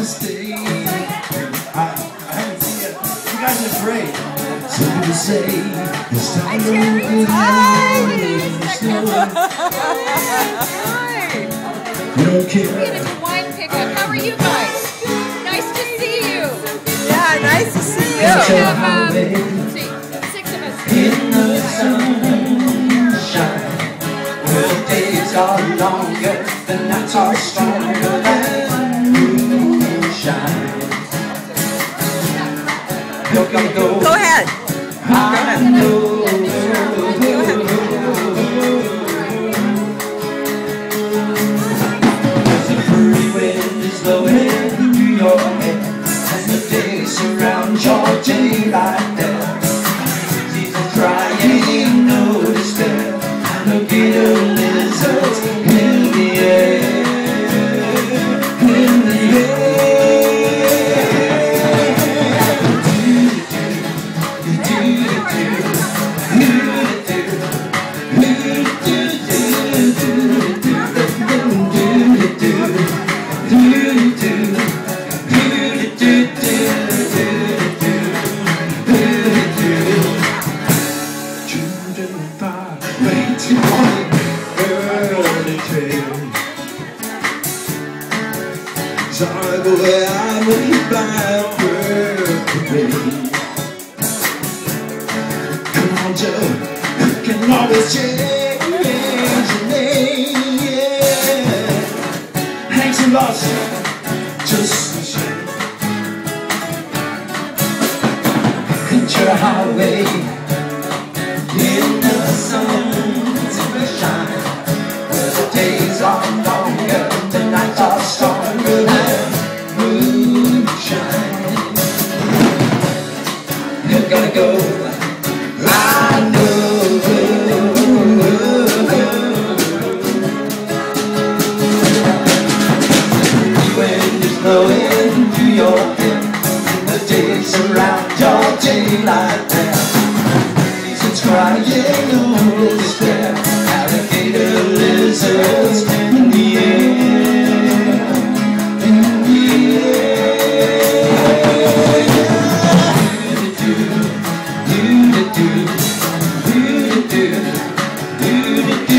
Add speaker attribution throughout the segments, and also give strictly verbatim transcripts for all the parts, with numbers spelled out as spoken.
Speaker 1: to stay. I, I haven't seen it. You guys are great. So people say it's time to move it on. You don't care.
Speaker 2: Get into wine pickup. How are you guys? Nice to see you.
Speaker 3: Yeah, nice to see you.
Speaker 2: We have, um, let's see, six of us.
Speaker 1: In the sunshine, where the days are longer, the nights are stronger than moonshine. Go, go, go.
Speaker 3: Go ahead.
Speaker 1: I know. The free wind is blowing through your hair, and the days surround your daylight there. Jesus crying, no despair, and the gator lizards in the air, in the waiting on the early train. So I go where I will by a perfect rain. Come on, Joe, you can always change your name. Yeah. Thanks a lot, just the same. Picture highway in the sunshine, where the days are longer, the nights are stronger than moonshine. You're gonna go, I know. The wind is blowing through your hair, and the days surround your daylight there. Crying, no despair, alligator lizards in the air, in the air. Do do do do do do do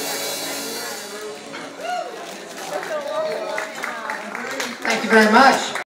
Speaker 1: Thank you very much.